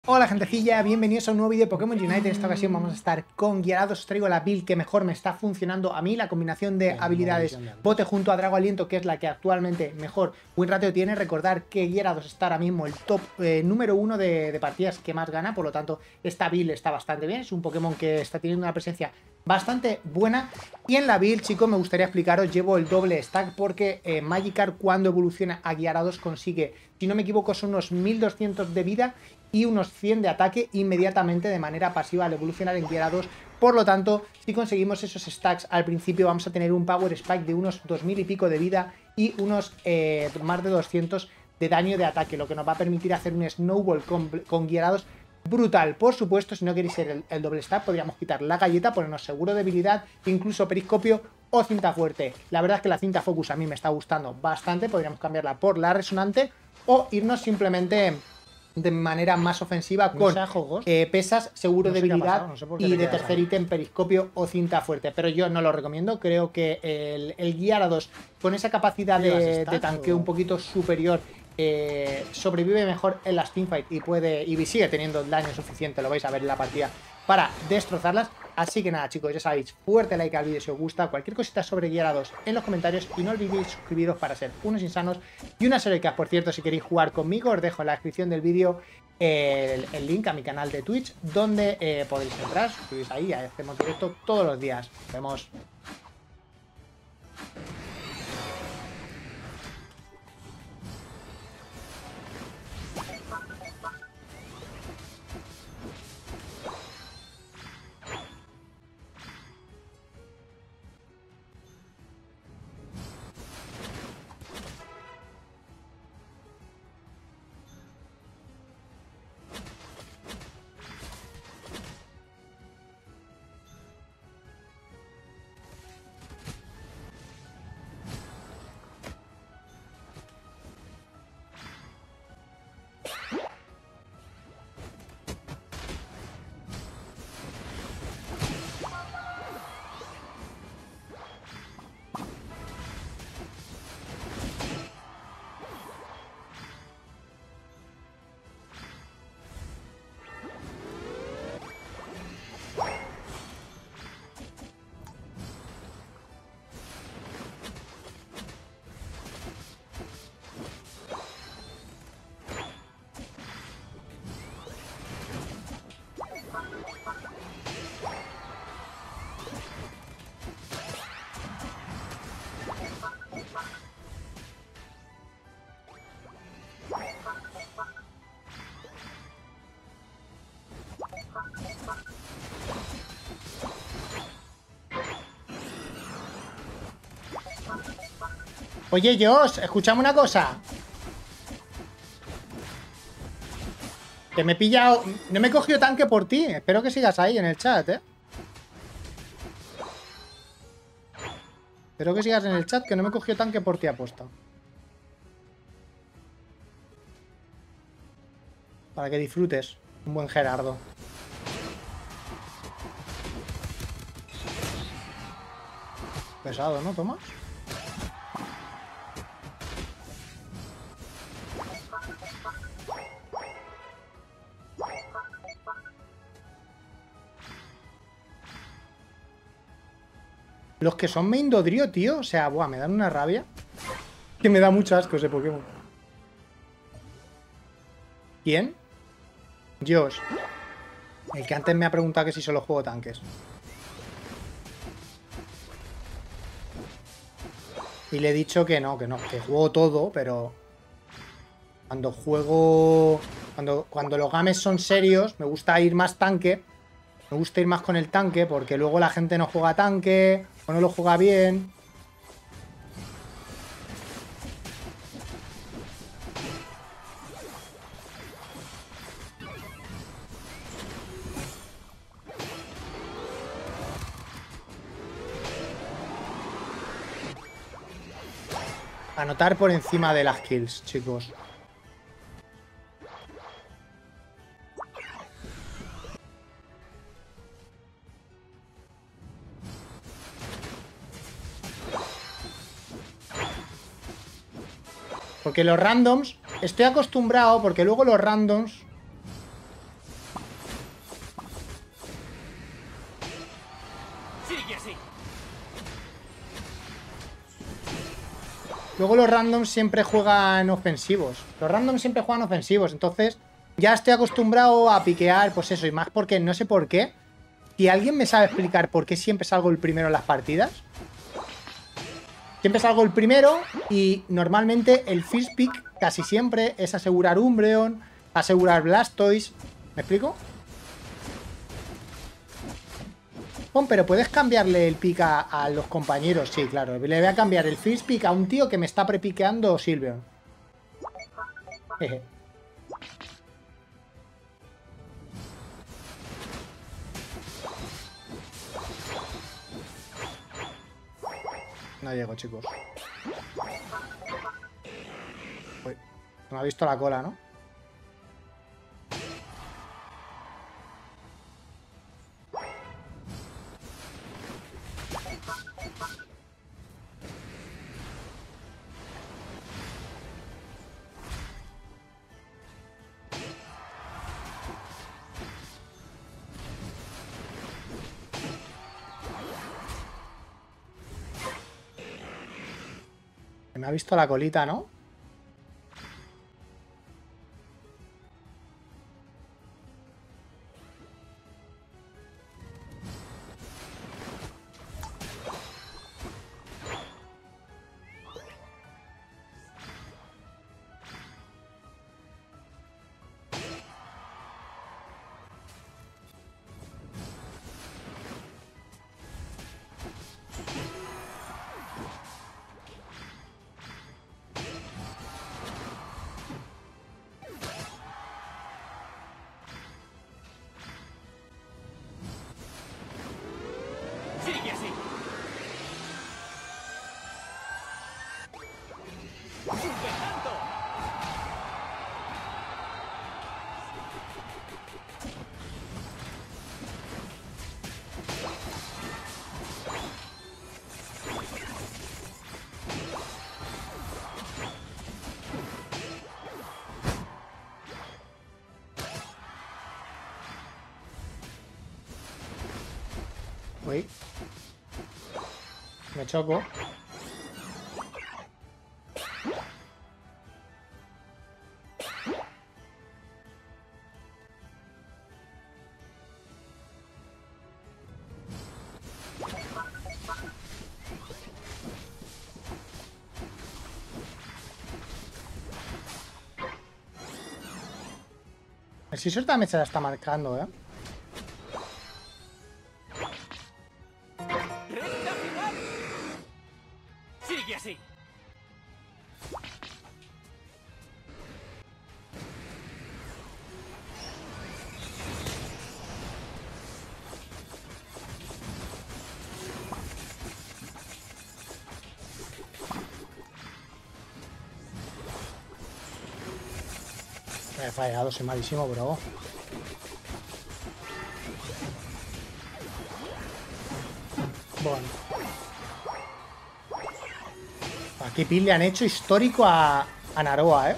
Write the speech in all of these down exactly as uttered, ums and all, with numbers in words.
Hola gentecilla, bienvenidos a un nuevo vídeo de Pokémon Unite. En esta ocasión vamos a estar con Gyarados. Os traigo la build que mejor me está funcionando a mí, la combinación de Bien, habilidades bote junto a Drago Aliento, que es la que actualmente mejor win ratio tiene. Recordar que Gyarados está ahora mismo el top eh, número uno de, de partidas que más gana, por lo tanto esta build está bastante bien. Es un Pokémon que está teniendo una presencia bastante buena. Y en la build, chicos, me gustaría explicaros, llevo el doble stack porque eh, Magikarp, cuando evoluciona a Gyarados, consigue, si no me equivoco, son unos mil doscientos de vida y unos cien de ataque inmediatamente de manera pasiva al evolucionar en Gyarados. Por lo tanto, si conseguimos esos stacks al principio, vamos a tener un Power Spike de unos dos mil y pico de vida y unos eh, más de doscientos de daño de ataque, lo que nos va a permitir hacer un Snowball con, con Gyarados brutal. Por supuesto, si no queréis ser el, el doble stack, podríamos quitar la galleta, ponernos seguro de debilidad, incluso periscopio o cinta fuerte. La verdad es que la cinta focus a mí me está gustando bastante, podríamos cambiarla por la resonante o irnos simplemente de manera más ofensiva con no eh, pesas, seguro no de debilidad no sé y de tercer ítem periscopio o cinta fuerte, pero yo no lo recomiendo. Creo que el, el Gyarados con esa capacidad de, de tanqueo un poquito superior eh, sobrevive mejor en las teamfights y puede y sigue teniendo el daño suficiente, lo vais a ver en la partida, para destrozarlas. Así que nada, chicos, ya sabéis, fuerte like al vídeo si os gusta, cualquier cosita sobre Gyarados en los comentarios y no olvidéis suscribiros para ser unos insanos y unas heroicas. Por cierto, si queréis jugar conmigo, os dejo en la descripción del vídeo el, el link a mi canal de Twitch, donde eh, podéis entrar, suscribís ahí, hacemos directo todos los días. Nos vemos. Oye, Josh, escuchame una cosa. Que me he pillado... No me he cogido tanque por ti. Espero que sigas ahí en el chat, ¿eh? Espero que sigas en el chat, que no me he cogido tanque por ti, aposta. Para que disfrutes. Un buen Gerardo. Pesado, ¿no, Tomás? Los que son main Dodrio, tío. O sea, buah, me dan una rabia. Que me da mucho asco ese Pokémon. ¿Quién? Josh. El que antes me ha preguntado que si solo juego tanques. Y le he dicho que no, que no, que juego todo, pero... Cuando juego... Cuando, cuando los games son serios, me gusta ir más tanque. Me gusta ir más con el tanque, porque luego la gente no juega tanque, o no lo juega bien. Anotar por encima de las kills, chicos. Porque los randoms, estoy acostumbrado, porque luego los randoms Luego los randoms siempre juegan ofensivos. Los randoms siempre juegan ofensivos. Entonces ya estoy acostumbrado a piquear, pues eso. Y más porque no sé por qué. Si alguien me sabe explicar por qué siempre salgo el primero en las partidas. Siempre salgo el primero y normalmente el first pick casi siempre es asegurar Umbreon, asegurar Blastoise. ¿Me explico? Bon, pero puedes cambiarle el pick a, a los compañeros. Sí, claro. Le voy a cambiar el first pick a un tío que me está prepiqueando Sylveon. Jeje. No llego, chicos. Uy, me ha visto la cola, ¿no? Me ha visto la colita, ¿no? Uy. Me choco. El Scizor también se la está marcando, ¿eh? Sigue así. Me he fallado, soy malísimo, bro. Bueno. Aquí pil le han hecho histórico a, a Naroa, ¿eh?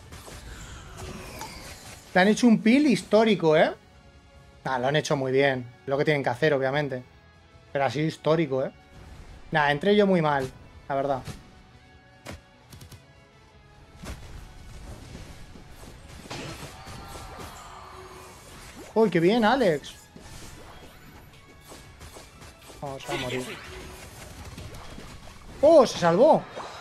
Le han hecho un pil histórico, ¿eh? Nah, lo han hecho muy bien. Lo que tienen que hacer, obviamente. Pero ha sido histórico, ¿eh? Nah, entré yo muy mal, la verdad. Uy, qué bien, Alex. Vamos a morir. ¡Oh, se salvó!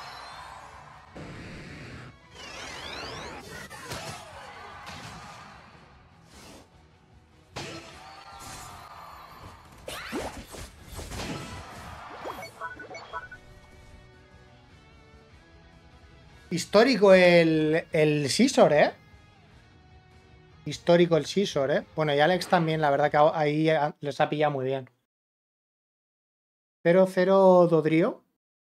Histórico el, el Scizor, ¿eh? Histórico el Scizor, ¿eh? Bueno, y Alex también, la verdad que ahí les ha pillado muy bien. cero cero Dodrio.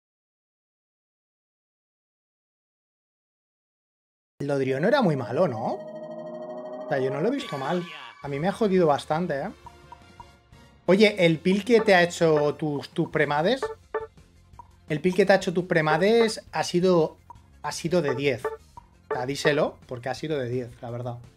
El Dodrio no era muy malo, ¿no? O sea, yo no lo he visto mal. A mí me ha jodido bastante, ¿eh? Oye, el pil que te ha hecho tus, tus premades... El pil que te ha hecho tus premades ha sido... Ha sido de diez. O sea, díselo, porque ha sido de diez, la verdad.